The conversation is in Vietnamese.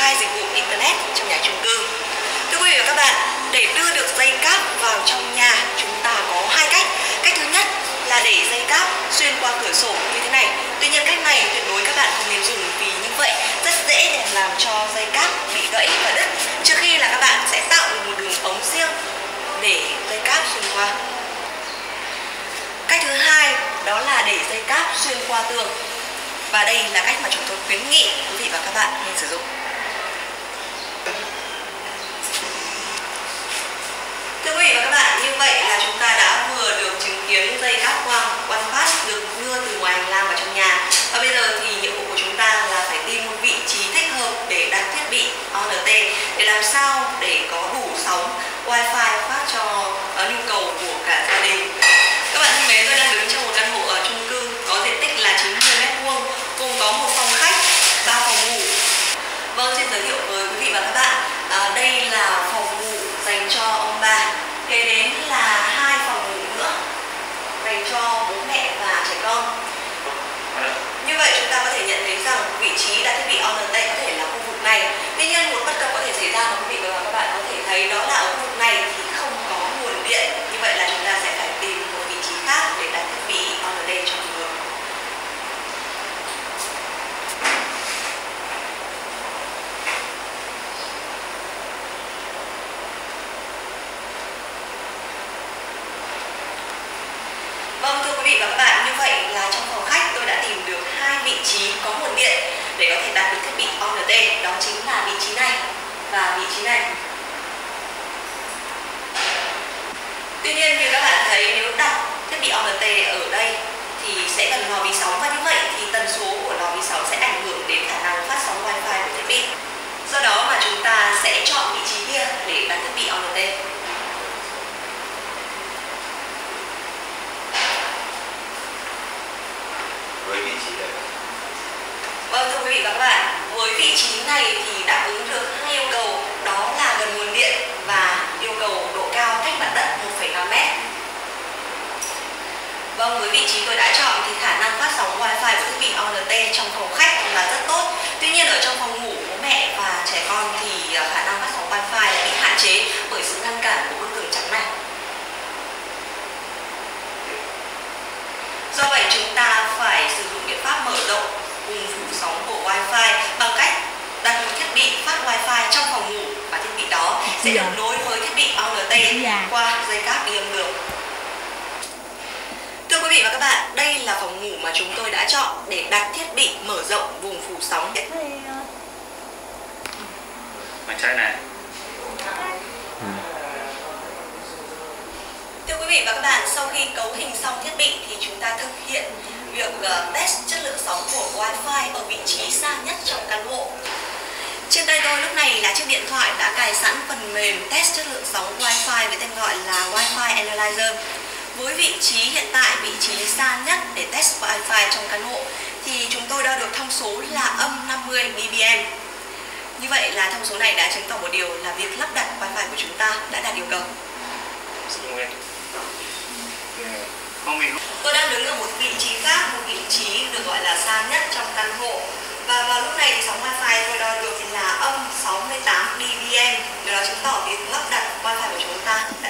khai dịch vụ Internet trong nhà chung cư. Thưa quý vị và các bạn, để đưa được dây cáp vào trong nhà, chúng ta có hai cách. Cách thứ nhất là để dây cáp xuyên qua cửa sổ như thế này. Tuy nhiên cách này tuyệt đối các bạn không nên dùng, vì như vậy rất dễ để làm cho dây cáp bị gãy và đứt, trước khi là các bạn sẽ tạo được một đường ống riêng để dây cáp xuyên qua. Cách thứ hai đó là để dây cáp xuyên qua tường. Và đây là cách mà chúng tôi khuyến nghị quý vị và các bạn nên sử dụng. Thưa quý vị và các bạn, như vậy là chúng ta đã vừa được chứng kiến dây cáp quang OnePass được đưa từ ngoài hành lang vào trong nhà. Và bây giờ thì nhiệm vụ của chúng ta là phải tìm một vị trí thích hợp để đặt thiết bị ONT, để làm sao để có đủ sóng Wi-Fi phát cho nhu cầu của cả gia đình. Các bạn thân mến, tôi đang đứng trong một căn hộ ở chung cư có diện tích là 90m², gồm có một phòng khách, 3 phòng ngủ. Vâng, xin giới thiệu với quý vị và các bạn, đây là phòng ngủ dành cho ông bà, kế đến là 2 phòng ngủ nữa dành cho bố mẹ và trẻ con. Như vậy chúng ta có thể nhận thấy rằng vị trí đặt thiết bị ONT có thể là khu vực này. Tuy nhiên một bất cập có thể xảy ra mà quý vị và các bạn có thể thấy, đó là ở khu vực này thì không có nguồn điện. Như vậy là chúng ta sẽ phải tìm một vị trí khác để đặt thiết bị ONT cho phù hợp. Vâng, thưa quý vị và các bạn, như vậy là trong phòng khách tôi đã tìm được 2 vị trí có nguồn điện để có thể đặt được thiết bị ONT. Đó chính là vị trí này và vị trí này. Tuy nhiên như các bạn thấy, nếu đặt thiết bị ONT ở đây thì sẽ cần lò vi sóng, và như vậy thì tần số của lò vi sóng sẽ ảnh hưởng đến khả năng phát sóng Wi-Fi của thiết bị. Do đó mà chúng ta sẽ chọn vị trí kia để đặt thiết bị ONT. Với vị trí này. Vâng, thưa quý vị và các bạn, với vị trí này thì đáp ứng được 2 yêu cầu, đó là gần nguồn điện và yêu cầu độ cao cách mặt đất 1,5m. Vâng, với vị trí tôi đã chọn thì khả năng phát sóng Wi-Fi của thiết bị ONT trong phòng khách là rất tốt. Tuy nhiên ở trong phòng ngủ bố mẹ và trẻ con thì khả năng phát sóng Wi-Fi lại bị hạn chế bởi sự ngăn cản của bức tường trắng này. Do vậy chúng ta phải sử dụng biện pháp mở rộng vùng phủ sóng của Wi-Fi bằng cách đặt một thiết bị phát Wi-Fi trong phòng ngủ, và thiết bị đó sẽ được nối với thiết bị ONT qua dây cáp đi âm đường. Thưa quý vị và các bạn, đây là phòng ngủ mà chúng tôi đã chọn để đặt thiết bị mở rộng vùng phủ sóng. Mặt trái này. Thưa quý vị và các bạn, sau khi cấu hình xong thiết bị thì chúng ta thực hiện việc test chất lượng sóng của Wi-Fi ở vị trí xa nhất trong căn hộ. Trên tay tôi lúc này là chiếc điện thoại đã cài sẵn phần mềm test chất lượng sóng Wi-Fi với tên gọi là Wi-Fi Analyzer. Với vị trí hiện tại, vị trí xa nhất để test Wi-Fi trong căn hộ thì chúng tôi đo được thông số là âm 50 dBm. Như vậy là thông số này đã chứng tỏ một điều là việc lắp đặt Wi-Fi của chúng ta đã đạt yêu cầu. Tôi đang đứng ở một vị trí khác, một vị trí được gọi là xa nhất trong căn hộ. Và vào lúc này thì sóng Wi-Fi tôi đo được là âm 68 dBm. Điều đó chứng tỏ việc lắp đặt Wi-Fi của chúng ta